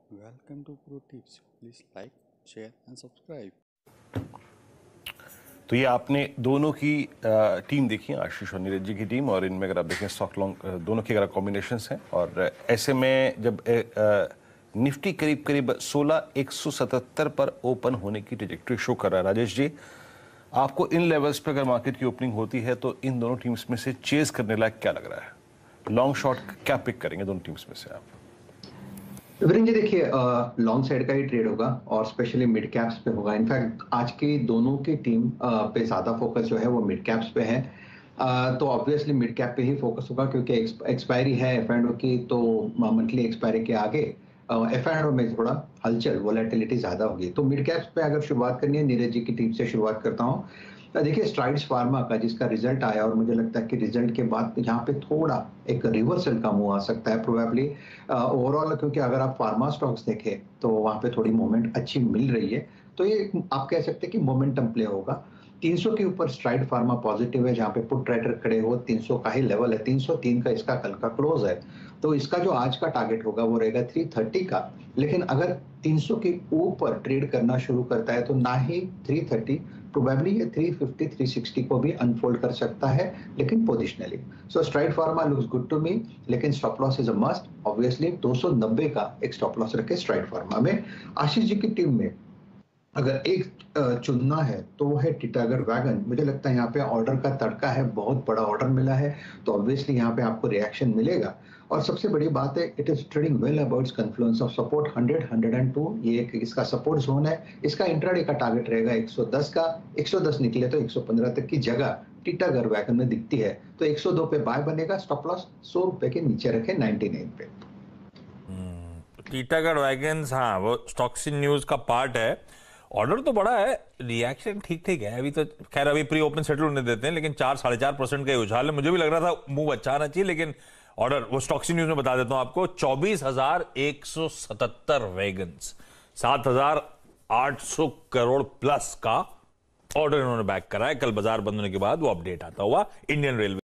Welcome to Pro Tips. Please like, share and subscribe. तो ये आपने दोनों की टीम देखी है, आशीष और नीरज जी की टीम, और इनमें अगर आप देखें स्टॉक लॉन्ग दोनों के अगर कॉम्बिनेशंस हैं, और ऐसे में जब निफ्टी करीब करीब 16,177 पर ओपन होने की ट्रैजेक्टरी शो कर रहा है, राजेश जी आपको इन लेवल्स पर अगर मार्केट की ओपनिंग होती है तो इन दोनों टीम्स में से चेज करने लायक क्या लग रहा है? लॉन्ग शॉर्ट क्या पिक करेंगे दोनों टीम्स में से आप? वीरेंद्र जी देखिए, लॉन्ग साइड का ही ट्रेड होगा और स्पेशली मिड कैप्स पे होगा। इनफैक्ट आज की दोनों की टीम पे ज्यादा फोकस जो है वो मिड कैप्स पे है। तो ऑब्वियसली मिड कैप पे ही फोकस होगा क्योंकि एक्सपायरी है F&O की, तो मंथली एक्सपायरी के आगे F&O में थोड़ा हलचल वोलेटिलिटी ज्यादा होगी। तो मिड कैप्स पे अगर शुरुआत करनी है, नीरज जी की टीम से शुरुआत करता हूँ। देखिए स्ट्राइड्स फार्मा का जिसका रिजल्ट आया, और मुझे लगता है कि रिजल्ट के बाद यहाँ पे थोड़ा एक रिवर्सल का मूव आ सकता है प्रोबेबली ओवरऑल, क्योंकि अगर आप फार्मा स्टॉक्स देखें तो वहां पे थोड़ी मूवमेंट अच्छी मिल रही है। तो ये आप कह सकते हैं कि मोमेंटम प्ले होगा। 300 के ऊपर स्ट्राइड फार्मा पॉजिटिव है, जहां पे पुट ट्रेडर खड़े हो 300 का ही लेवल है, 303 का इसका कल का क्लोज है। तो इसका जो आज का टारगेट होगा वो रहेगा 330 का। लेकिन अगर 300 के ऊपर ट्रेड करना शुरू करता है तो ना ही 330, प्रोबेबली ये 350 360 को भी अनफोल्ड कर सकता है, लेकिन positionally. So Stride Pharma looks good to me, लेकिन stop loss is a must. Obviously 290 का एक स्टॉप लॉस रखे स्ट्राइड फार्मा में। आशीष जी की टीम में अगर एक चुनना है तो वो है टिटागर वैगन। मुझे लगता है यहाँ पे ऑर्डर का तड़का है, बहुत बड़ा ऑर्डर मिला है, तो ऑब्वियसली यहाँ पे आपको रिएक्शन मिलेगा। और सबसे बड़ी बात है, it is trading well about confluence of support 100 102। ये एक इसका सपोर्ट जोन है। इसका इंट्राडे का टारगेट रहेगा 110 का। 110 निकले तो 115 तक की जगह टिटागर वैगन में दिखती है। तो 102 पे बाय बनेगा, स्टॉप लॉस 100 रुपए के नीचे रखे 99 पे। टीटागढ़ वैगन्स, हाँ वो स्टॉक्स न्यूज का पार्ट है। ऑर्डर तो बड़ा है, रिएक्शन ठीक ठीक है। अभी तो खैर अभी प्री ओपन सेटल होने देते हैं, लेकिन 4-4.5% का उछाल है। मुझे भी लग रहा था मूव अच्छा आना चाहिए, लेकिन ऑर्डर वो स्टॉक्स न्यूज में बता देता हूं आपको, 24,177 वैगन्स, 7,800 करोड़ प्लस का ऑर्डर इन्होंने बैक करा है। कल बाजार बंद होने के बाद वो अपडेट आता हुआ इंडियन रेलवे